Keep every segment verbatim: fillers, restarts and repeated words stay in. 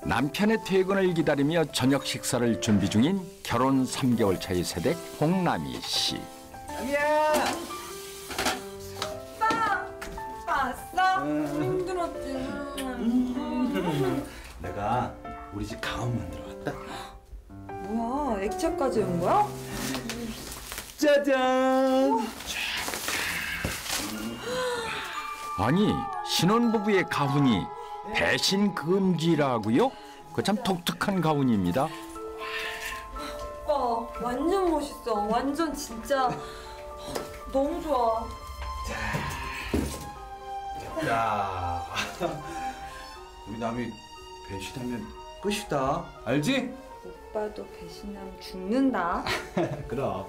남편의 퇴근을 기다리며 저녁 식사를 준비 중인 결혼 삼 개월 차의 세댁 홍남희 씨. 남이야! 오빠! 오빠 왔어? 응. 힘들었지? 음. 내가 우리 집 가운 만들어 왔다. 뭐야, 액체까지 온 거야? 짜잔! 아니, 신혼부부의 가훈이 배신 금지라고요? 그 참 독특한 가훈입니다. 오빠, 완전 멋있어. 완전 진짜 너무 좋아. 야, 우리 남이 배신하면 끝이다. 알지? 오빠도 배신하면 죽는다. 그럼.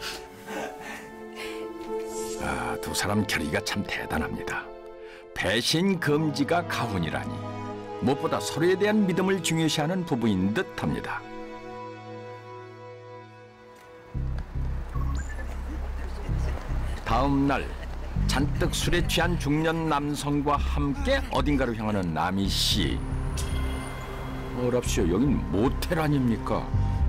아, 두 사람 결의가 참 대단합니다. 배신 금지가 가훈이라니. 무엇보다 서로에 대한 믿음을 중요시하는 부부인 듯합니다. 다음 날 잔뜩 술에 취한 중년 남성과 함께 어딘가로 향하는 남희 씨. 어랍시오, 여긴 모텔 아닙니까?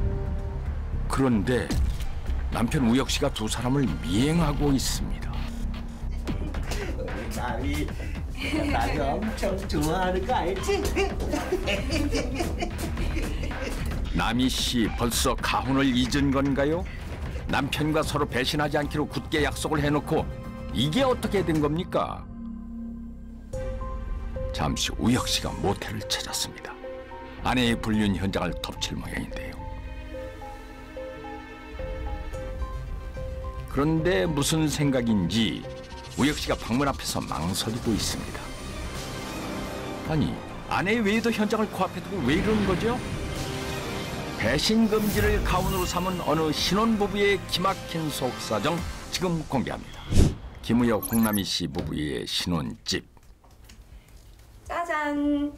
그런데 남편 우혁 씨가 두 사람을 미행하고 있습니다. 남이 나를 엄청 좋아하는 거 알지? 남희 씨 벌써 가훈을 잊은 건가요? 남편과 서로 배신하지 않기로 굳게 약속을 해놓고 이게 어떻게 된 겁니까? 잠시 우혁 씨가 모텔을 찾았습니다. 아내의 불륜 현장을 덮칠 모양인데요. 그런데 무슨 생각인지 우혁 씨가 방문 앞에서 망설이고 있습니다. 아니, 아내 외에도 현장을 코앞에 두고 왜 이러는 거죠? 배신 금지를 가훈으로 삼은 어느 신혼부부의 기막힌 속사정 지금 공개합니다. 김우혁, 홍남희 씨 부부의 신혼집. 짜잔.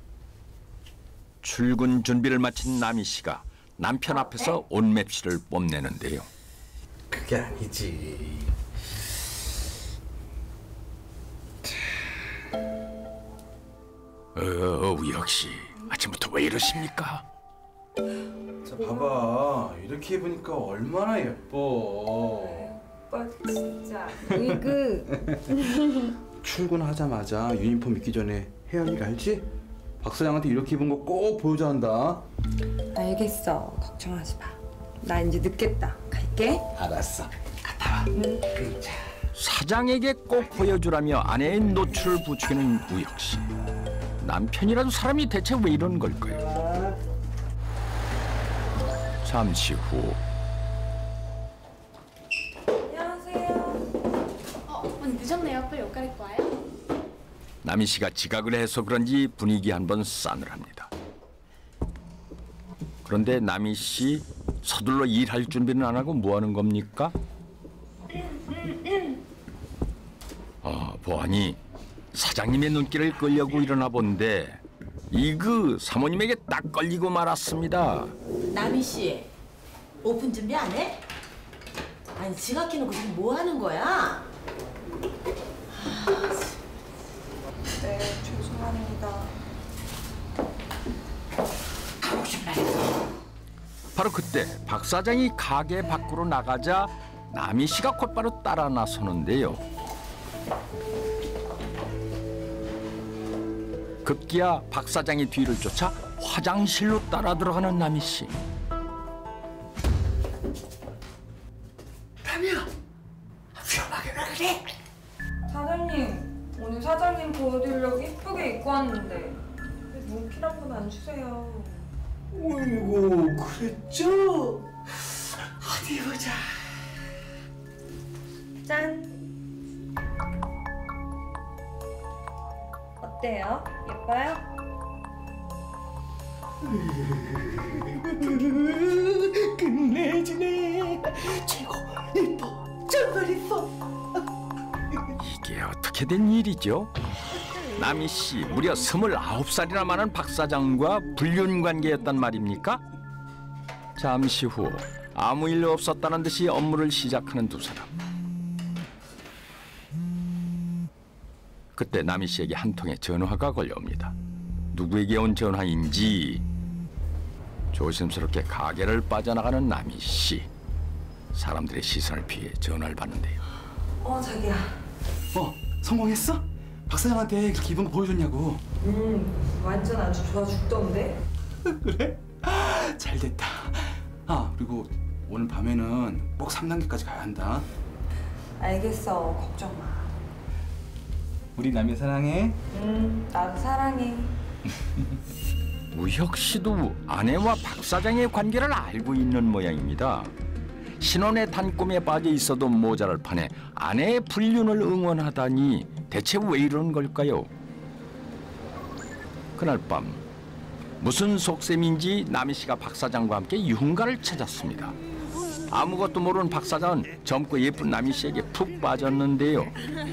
출근 준비를 마친 남희 씨가 남편 앞에서 옷맵시를 뽐내는데요. 그게 아니지. 어, 우혁 씨, 아침부터 왜 이러십니까? 자, 봐봐. 이렇게 입으니까 얼마나 예뻐. 오빠 진짜 으이그. 출근하자마자 유니폼 입기 전에 혜연이가 알지? 박 사장한테 이렇게 입은 거 꼭 보여줘야 한다. 알겠어. 걱정하지 마. 나 이제 늦겠다. 갈게. 알았어. 갔다 와. 응. 사장에게 꼭 보여주라며 아내의 노출을 부추기는 우혁 씨. 남편이라도 사람이 대체 왜 이런 걸까요? 잠시 후. 안녕하세요. 어, 언니 늦었네요. 빨리 옷 갈아입고 와요. 남희 씨가 지각을 해서 그런지 분위기 한번 싸늘합니다. 그런데 남희 씨 서둘러 일할 준비는 안 하고 뭐 하는 겁니까? 아, 보아니 사장님의 눈길을 끌려고 일어나 본데 이그 사모님에게 딱 걸리고 말았습니다. 남희 씨, 오픈 준비 안 해? 아니 지각해놓고 지금 뭐 하는 거야? 네, 죄송합니다. 하고 싶다. 바로 그때 박 사장이 가게 밖으로 나가자 남희 씨가 곧바로 따라 나서는데요. 급기야 박 사장이 뒤를 쫓아 화장실로 따라 들어가는 남희 씨. 남이야, 위험하게 왜 그래? 사장님, 오늘 사장님 보여드리려고 이쁘게 입고 왔는데 왜 눈길 한 번 안 주세요? 어이구, 그랬죠? 어디 보자. 짠! 어때요? 예뻐요? 끝내주네. 최고, 이뻐, 정말 이뻐. 이게 어떻게 된 일이죠? 남희 씨 무려 스물아홉 살이나 많은 박 사장과 불륜 관계였단 말입니까? 잠시 후 아무 일 없었다는 듯이 업무를 시작하는 두 사람. 그때 남희 씨에게 한 통의 전화가 걸려옵니다. 누구에게 온 전화인지 조심스럽게 가게를 빠져나가는 남희 씨. 사람들의 시선을 피해 전화를 받는데요. 어 자기야. 어, 성공했어? 박 사장한테 그렇게 입은 거 보여줬냐고. 음 완전 아주 좋아 죽던데. 그래? 잘 됐다. 아, 그리고 오늘 밤에는 꼭 삼 단계까지 가야 한다. 알겠어 걱정 마. 우리 남이 사랑해. 음 나도 사랑해. 우혁 씨도 아내와 박 사장의 관계를 알고 있는 모양입니다. 신혼의 단꿈에 빠져 있어도 모자랄 판에 아내의 불륜을 응원하다니 대체 왜 이런 걸까요? 그날 밤 무슨 속셈인지 남희 씨가 박 사장과 함께 유흥가를 찾았습니다. 아무것도 모르는 박 사장은 젊고 예쁜 남희 씨에게 푹 빠졌는데요.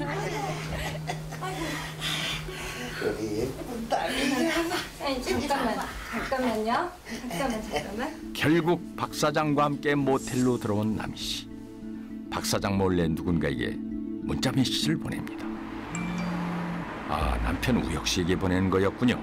아니 잠깐만 잠깐만요. 잠깐만 잠깐만. 결국 박 사장과 함께 모텔로 들어온 남희 씨. 박 사장 몰래 누군가에게 문자 메시지를 보냅니다. 아, 남편 우혁 씨에게 보낸 거였군요.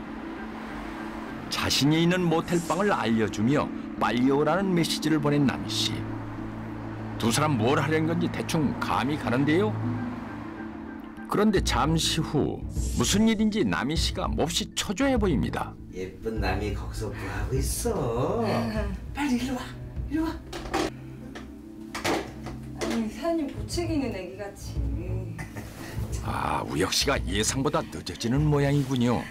자신이 있는 모텔방을 알려주며 빨리 오라는 메시지를 보낸 남희 씨. 두 사람 뭘 하려는 건지 대충 감이 가는데요. 그런데 잠시 후 무슨 일인지 남희 씨가 몹시 초조해 보입니다. 예쁜 남이 거기서 뭐 하고 있어? 빨리 이리 와, 이리 와. 아니 사장님 보채기는 애기같이. 아, 우혁 씨가 예상보다 늦어지는 모양이군요.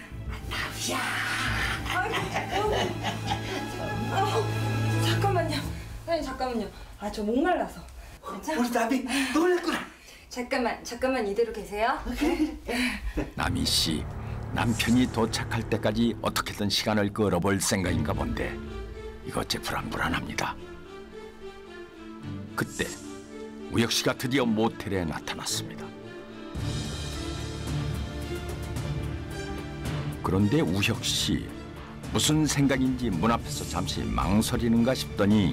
아, 잠깐만요. 사장님 잠깐만요. 아 저 목말라서. 괜찮아? 우리 남이 놀랬구나. 잠깐만 잠깐만 이대로 계세요. 남희 씨, 남편이 도착할 때까지 어떻게든 시간을 끌어볼 생각인가 본데 이것째 불안불안합니다. 그때 우혁 씨가 드디어 모텔에 나타났습니다. 그런데 우혁 씨, 무슨 생각인지 문 앞에서 잠시 망설이는가 싶더니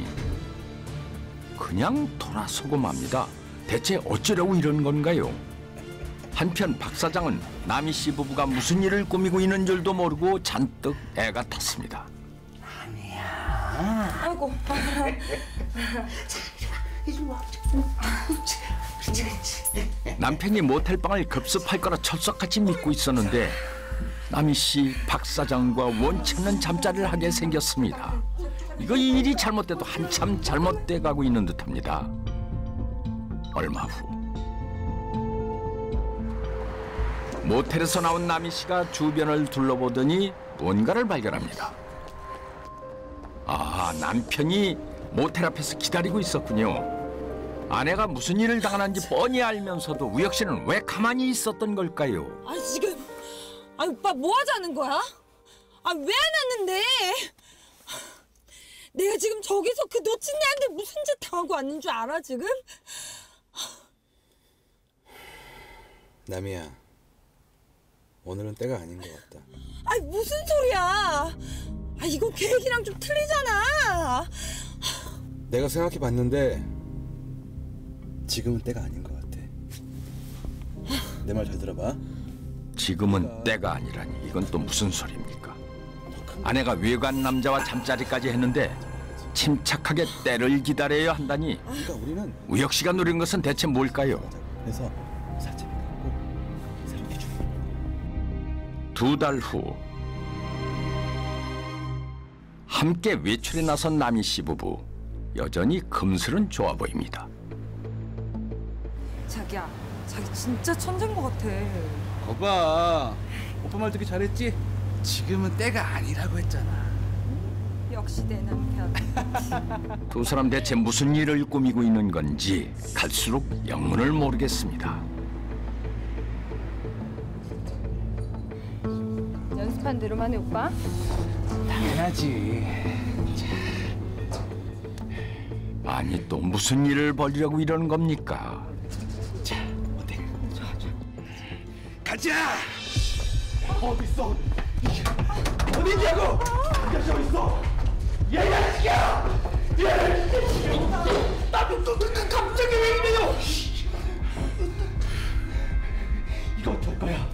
그냥 돌아서고 맙니다. 대체 어쩌려고 이런 건가요? 한편 박 사장은 남희 씨 부부가 무슨 일을 꾸미고 있는 줄도 모르고 잔뜩 애가 탔습니다. 아이고. 이리 와. 그렇지, 그렇지. 남편이 모텔방을 급습할 거라 철석같이 믿고 있었는데 남희 씨, 박 사장과 원치 않는 잠자리를 하게 생겼습니다. 이거 이 일이 잘못돼도 한참 잘못돼 가고 있는 듯합니다. 얼마 후 모텔에서 나온 남희 씨가 주변을 둘러보더니 뭔가를 발견합니다. 아, 남편이 모텔 앞에서 기다리고 있었군요. 아내가 무슨 일을 당하는지 뻔히 알면서도 우혁 씨는 왜 가만히 있었던 걸까요? 아 지금 아 오빠 뭐 하자는 거야? 아 왜 안 왔는데? 내가 지금 저기서 그 놓친 애한테 무슨 짓 당하고 왔는 줄 알아 지금? 남이야, 오늘은 때가 아닌 것 같다. 아 무슨 소리야? 아 이거 계획이랑 좀 틀리잖아. 내가 생각해 봤는데 지금은 때가 아닌 것 같아. 내 말 잘 들어봐. 지금은 때가 아니라니 이건 또 무슨 소리입니까? 아내가 외관 남자와 잠자리까지 했는데 침착하게 때를 기다려야 한다니 그러니까 우리는 우혁 씨가 노린 것은 대체 뭘까요? 그래서 살짝 갖고 새롭게 주. 두 달 후 함께 외출에 나선 남희 씨 부부 여전히 금슬은 좋아 보입니다. 자기야 자기 진짜 천재인 것 같아. 거봐, 오빠 말 듣기 잘했지? 지금은 때가 아니라고 했잖아. 역시 내 남편. 두 사람 대체 무슨 일을 꾸미고 있는 건지 갈수록 영문을 모르겠습니다. 연습한 대로만 해 오빠. 당연하지. 아니 또 무슨 일을 벌이려고 이러는 겁니까? 자, 어때? 좋아, 좋아. 가자! 어딨어? 어디냐고? 가자, 어딨어? 야, 야, 새끼야! 야, 나도 또, 또, 또 갑자기 왜 이래요? 이거 어떡할 거야?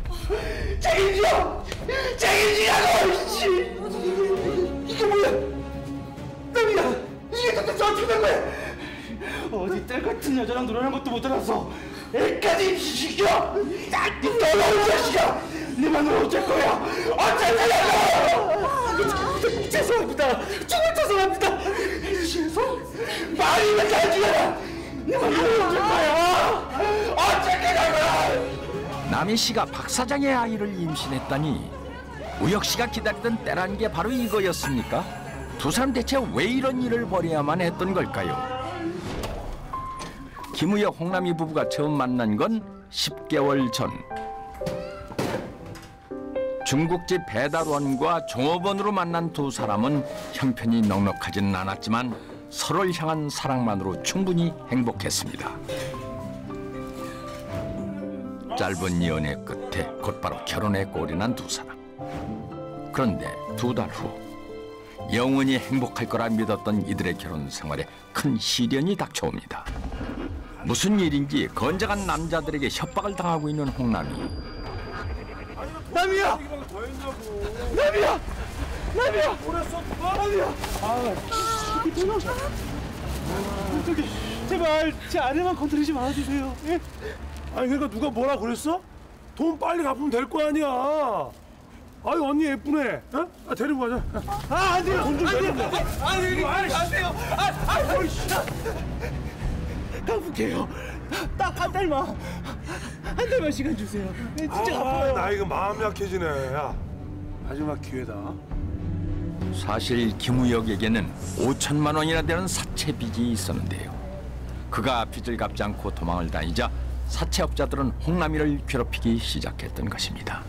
책임져! 책임지라고! 씨! 이게 뭐야? 진짜 어떻게 된 거야? 어디 딸 같은 여자랑 놀아는 것도 못 알아서 애까지 시켜! 이 더러운 자식아! 내 마누라 어쩔 거야! 어쩔 거야! 죄송합니다! 정말 죄송합니다! 죄송? 말이면 잘 죽여라! 내 마누라 어쩔 거야! 어쩔 거야! 남희 씨가 박 사장의 아이를 임신했다니 우혁 씨가 기다리던 때라는 게 바로 이거였습니까? 두 사람 대체 왜 이런 일을 벌여야만 했던 걸까요? 김우혁 홍남희 부부가 처음 만난 건 십 개월 전. 중국집 배달원과 종업원으로 만난 두 사람은 형편이 넉넉하지는 않았지만 서로를 향한 사랑만으로 충분히 행복했습니다. 짧은 연애 끝에 곧바로 결혼에 골인한 두 사람. 그런데 두 달 후 영원히 행복할 거라 믿었던 이들의 결혼 생활에 큰 시련이 닥쳐옵니다. 무슨 일인지 건장한 남자들에게 협박을 당하고 있는 홍남희. 남이야! 남이야! 남이야! 남이야! 아, 진짜. 저기 제발 제 아내만 건드리지 말아주세요. 예? 아니 그러니까 누가 뭐라 그랬어? 돈 빨리 갚으면 될 거 아니야. 아유 언니 예쁘네. 어? 아, 데리고 가자. 아, 안 돼요! 돈 좀 내줘. 아, 여기 안 돼요! 아, 아, 어이씨! 갚을게요. 딱 한 달만. 한 달만 시간 주세요. 진짜 아, 갚아요. 나 이거 마음 약해지네. 야, 마지막 기회다. 사실 김우혁에게는 오천만 원이나 되는 사채 빚이 있었는데요. 그가 빚을 갚지 않고 도망을 다니자 사채업자들은 홍남희를 괴롭히기 시작했던 것입니다.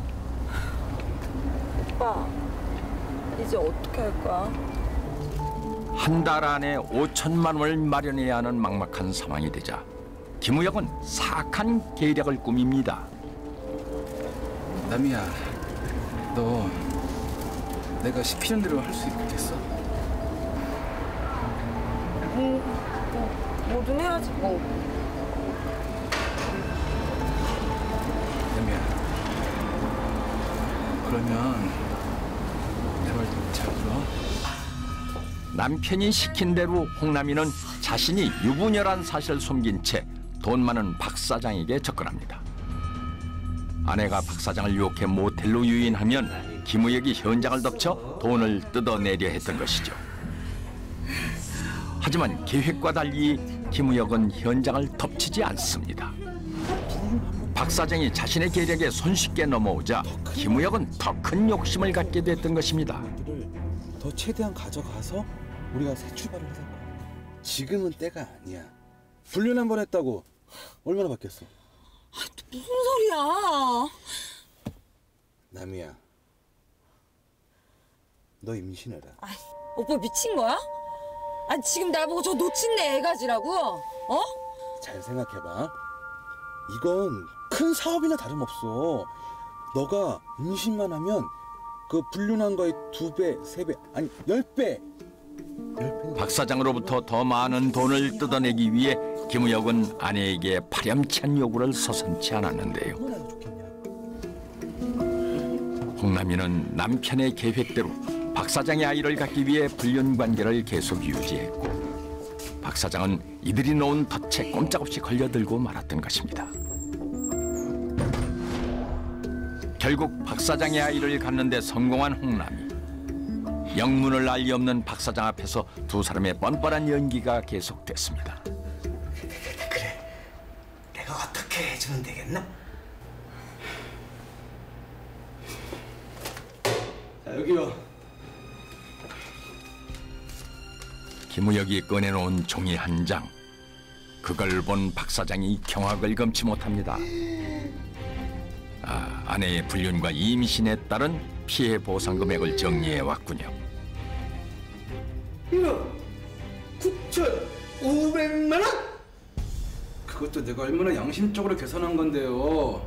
오빠, 이제 어떻게 할 거야? 한 달 안에 오천만 원을 마련해야 하는 막막한 상황이 되자 김우혁은 사악한 계략을 꾸밉니다. 남이야, 너 내가 시키는 대로 할 수 있겠어? 뭐, 뭐, 뭐든 해야지 뭐. 남이야, 그러면 내 말 잘 들어. 남편이 시킨 대로 홍남희는 자신이 유부녀란 사실을 숨긴 채 돈 많은 박 사장에게 접근합니다. 아내가 박 사장을 유혹해 모텔로 유인하면 김우혁이 현장을 덮쳐 돈을 뜯어내려 했던 것이죠. 하지만 계획과 달리 김우혁은 현장을 덮치지 않습니다. 박 사장이 자신의 계략에 손쉽게 넘어오자 김우혁은 더 큰 욕심을 갖게 됐던 것입니다. 더 최대한 가져가서 우리가 새 출발을 하자. 지금은 때가 아니야. 불륜 한 번 했다고 얼마나 받겠어? 무슨 소리야? 남이야, 너 임신해라. 아, 오빠 미친 거야? 아니 지금 나보고 저 놓친 내 애가지라고? 어? 잘 생각해봐. 이건 큰 사업이나 다름없어. 너가 임신만 하면 그 불륜한 거의 두 배, 세 배, 아니 열 배. 박 사장으로부터 더 많은 돈을 뜯어내기 위해 김우혁은 아내에게 파렴치한 요구를 서슴지 않았는데요. 홍남희는 남편의 계획대로 박 사장의 아이를 갖기 위해 불륜 관계를 계속 유지했고 박 사장은 이들이 놓은 덫에 꼼짝없이 걸려들고 말았던 것입니다. 결국 박 사장의 아이를 갖는 데 성공한 홍남희. 영문을 알 리 없는 박 사장 앞에서 두 사람의 뻔뻔한 연기가 계속됐습니다. 그래, 내가 어떻게 해주면 되겠나? 자, 여기요. 김우혁이 꺼내놓은 종이 한 장. 그걸 본 박 사장이 경악을 금치 못합니다. 아, 아내의 불륜과 임신에 따른 피해 보상 금액을 정리해 왔군요. 이거 구천오백만 원? 그것도 내가 얼마나 양심적으로 계산한 건데요.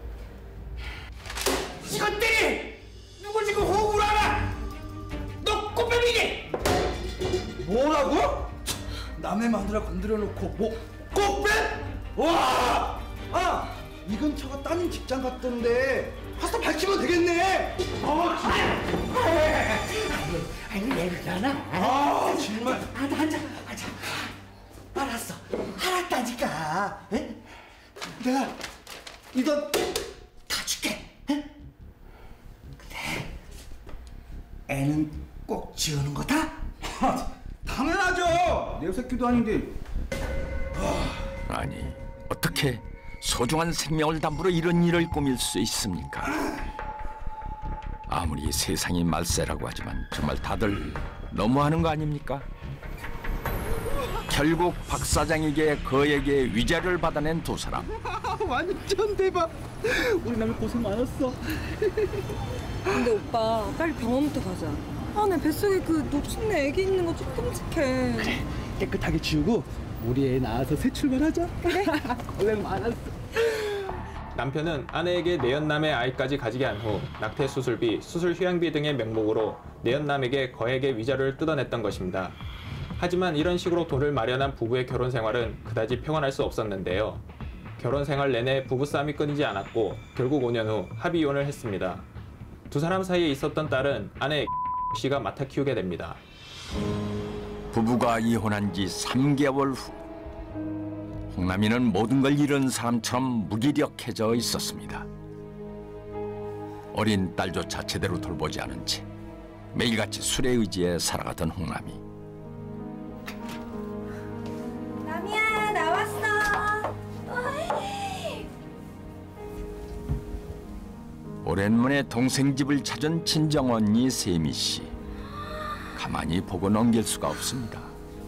이것들이 누굴 지금 호구로 알아? 너 꽃뱀이니? 뭐라고? 남의 마누라 건드려 놓고 뭐? 꽃뱀? 와! 아! 이 근처가 따님 직장 갔던데 가서 밝히면 되겠네. 어, 아니, 아니, 알잖아. 아 정말. 아 앉아 앉아. 알았어. 알았다니까. 에? 내가 이 돈 다 줄게. 에? 근데 애는 꼭 지우는 거다? 당연하죠. 내 새끼도 아닌데. 아니, 어떻게 소중한 생명을 담보로 이런 일을 꾸밀 수 있습니까? 아무리 세상이 말세라고 하지만 정말 다들 너무하는 거 아닙니까? 결국 박 사장에게 거액의 위자료를 받아낸 두 사람. 완전 대박. 우리 남이 고생 많았어. 근데 오빠 빨리 병원부터 가자. 아, 내 뱃속에 그 놓친 내 애기 있는 거 좀 끔찍해. 그래, 깨끗하게 지우고 우리 애 낳아서 새 출발하자. 그래. 고생 많았어. 남편은 아내에게 내연남의 아이까지 가지게 한 후 낙태 수술비, 수술 휴양비 등의 명목으로 내연남에게 거액의 위자료를 뜯어냈던 것입니다. 하지만 이런 식으로 돈을 마련한 부부의 결혼 생활은 그다지 평안할 수 없었는데요. 결혼 생활 내내 부부싸움이 끊이지 않았고 결국 오 년 후 합의 이혼을 했습니다. 두 사람 사이에 있었던 딸은 아내 씨가 맡아 키우게 됩니다. 부부가 이혼한 지 삼 개월 후 홍남이는 모든 걸 잃은 사람처럼 무기력해져 있었습니다. 어린 딸조차 제대로 돌보지 않은 채 매일같이 술에 의지해 살아가던 홍남이. 남이야, 나왔어. 어이. 오랜만에 동생 집을 찾은 친정 언니 세미 씨. 가만히 보고 넘길 수가 없습니다.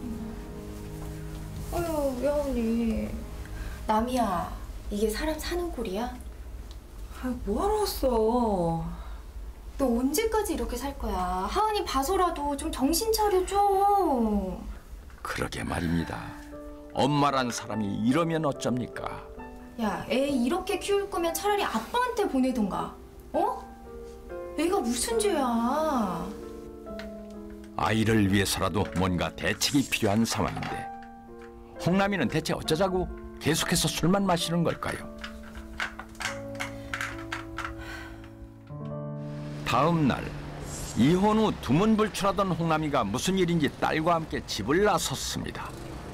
어휴, 외언니. 남이야, 이게 사람 사는 꼴이야? 아, 뭐하러 왔어? 너 언제까지 이렇게 살 거야? 하은이 봐서라도 좀 정신 차려줘. 그러게 말입니다. 엄마란 사람이 이러면 어쩝니까? 야, 애 이렇게 키울 거면 차라리 아빠한테 보내던가. 어? 애가 무슨 죄야? 아이를 위해서라도 뭔가 대책이 필요한 상황인데 홍남이는 대체 어쩌자고 계속해서 술만 마시는 걸까요? 다음 날 이혼 후 두문불출하던 홍남이가 무슨 일인지 딸과 함께 집을 나섰습니다.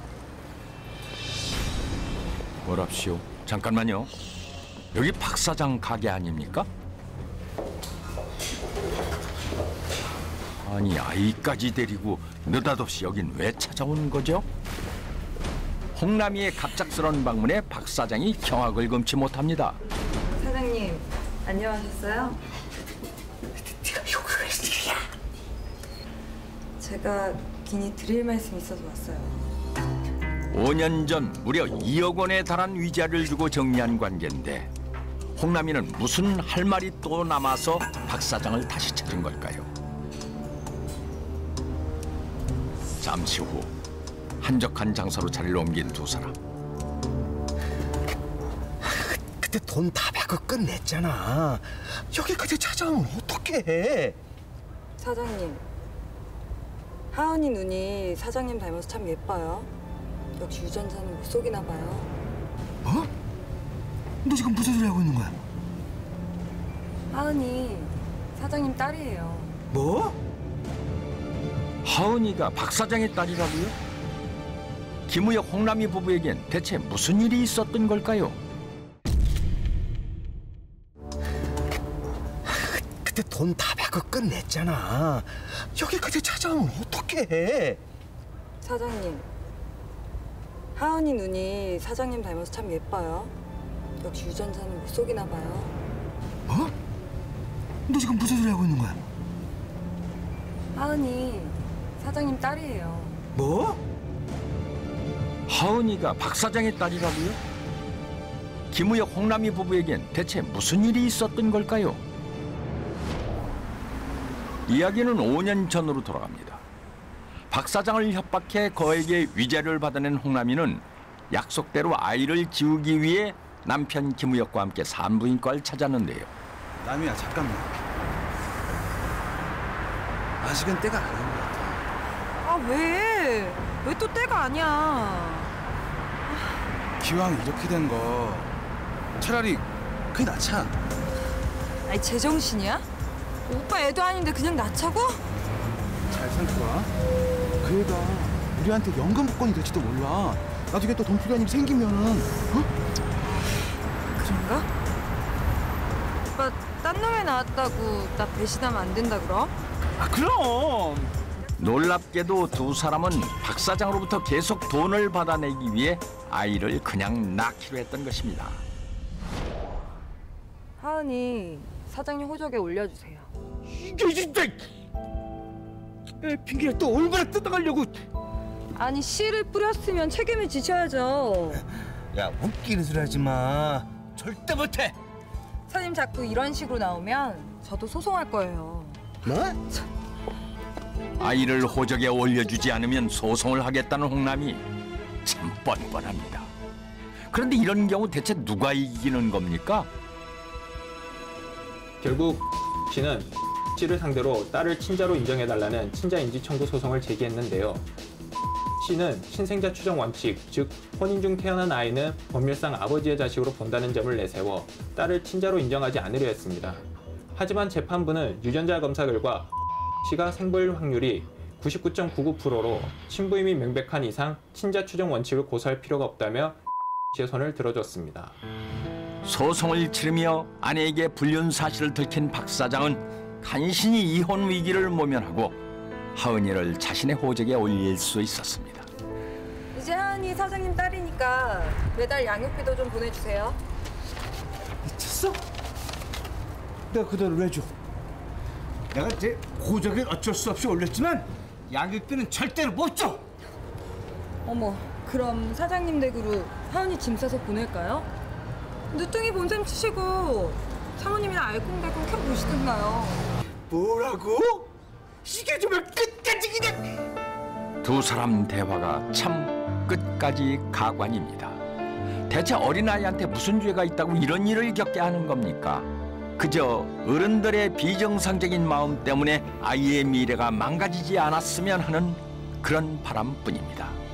뭐랍시오? 잠깐만요. 여기 박 사장 가게 아닙니까? 아니, 아이까지 데리고 느닷없이 여긴 왜 찾아오는 거죠? 홍남이의 갑작스러운 방문에 박 사장이 경악을 금치 못합니다. 사장님, 안녕하셨어요? 네가 욕을 왜 지야? 제가 긴히 드릴 말씀이 있어서 왔어요. 오 년 전 무려 이억 원에 달한 위자료를 주고 정리한 관계인데 홍남이는 무슨 할 말이 또 남아서 박 사장을 다시 찾은 걸까요? 잠시 후 한적한 장소로 자리를 옮긴 두 사람. 그때 돈 다 받고 끝냈잖아. 여기까지 찾아오면 어떡해? 사장님, 하은이 눈이 사장님 닮아서 참 예뻐요. 역시 유전자는 못 속이나 봐요. 뭐? 너 지금 무슨 소리 하고 있는 거야? 하은이 사장님 딸이에요. 뭐? 하은이가 박 사장의 딸이라고요? 김우혁 홍남이 부부에겐 대체 무슨 일이 있었던 걸까요? 그때 돈 다 받고 끝냈잖아. 여기까지 찾아오면 어떡해? 사장님, 하은이 눈이 사장님 닮아서 참 예뻐요. 역시 유전자는 못 속이나 봐요. 뭐? 너 지금 무슨 소리 하고 있는 거야? 하은이 사장님 딸이에요. 뭐? 하은이가 박 사장의 딸이라고요? 김우혁 홍남이 부부에겐 대체 무슨 일이 있었던 걸까요? 이야기는 오 년 전으로 돌아갑니다. 박 사장을 협박해 거액의 위자료를 받아낸 홍남이는 약속대로 아이를 지우기 위해 남편 김우혁과 함께 산부인과를 찾았는데요. 남이야, 잠깐만. 아직은 때가 아닌 것 같아. 아, 왜? 왜 또 때가 아니야? 기왕 이렇게 된 거 차라리 그게 낫잖아. 아니, 제정신이야? 오빠 애도 아닌데 그냥 낳자고? 잘 살펴봐. 그 애가 우리한테 연금 복권이 될지도 몰라. 나중에 또 돈 필요한 일이 생기면은 어? 그런가? 오빠 딴 놈에 나왔다고 나 배신하면 안 된다 그럼? 아 그럼. 놀랍게도 두 사람은 박 사장으로부터 계속 돈을 받아내기 위해 아이를 그냥 낳기로 했던 것입니다. 하은이 사장님 호적에 올려주세요. 이게 진짜 핑계를 또 얼마나 뜯어가려고. 아니 씨를 뿌렸으면 책임을 지셔야죠. 야 웃기는 소리 하지 마. 절대 못해. 사장님 자꾸 이런 식으로 나오면 저도 소송할 거예요. 뭐? 아이를 호적에 올려주지 않으면 소송을 하겠다는 홍남이 참 뻔뻔합니다. 그런데 이런 경우 대체 누가 이기는 겁니까? 결국 씨는 씨를 상대로 딸을 친자로 인정해달라는 친자인지 청구 소송을 제기했는데요. 씨는 신생자 추정 원칙, 즉 혼인 중 태어난 아이는 법률상 아버지의 자식으로 본다는 점을 내세워 딸을 친자로 인정하지 않으려 했습니다. 하지만 재판부는 유전자 검사 결과 씨가 생부일 확률이 구십구 점 구구 퍼센트로 친부임이 명백한 이상 친자 추정 원칙을 고수할 필요가 없다며 씨의 손을 들어줬습니다. 소송을 치르며 아내에게 불륜 사실을 들킨 박 사장은 간신히 이혼 위기를 모면하고 하은이를 자신의 호적에 올릴 수 있었습니다. 이제 하은이 사장님 딸이니까 매달 양육비도 좀 보내주세요. 미쳤어? 내가 그 돈을 왜 줘? 내가 제 호적에 어쩔 수 없이 올렸지만 양육비는 절대로 못 줘. 어머, 그럼 사장님 댁으로 하은이 짐 싸서 보낼까요? 늦둥이 본셈 치시고 사모님이랑 알콩달콩 켜보시든가요. 뭐라고? 이게 정말 끝까지 그냥. 두 사람 대화가 참 끝까지 가관입니다. 대체 어린아이한테 무슨 죄가 있다고 이런 일을 겪게 하는 겁니까? 그저 어른들의 비정상적인 마음 때문에 아이의 미래가 망가지지 않았으면 하는 그런 바람뿐입니다.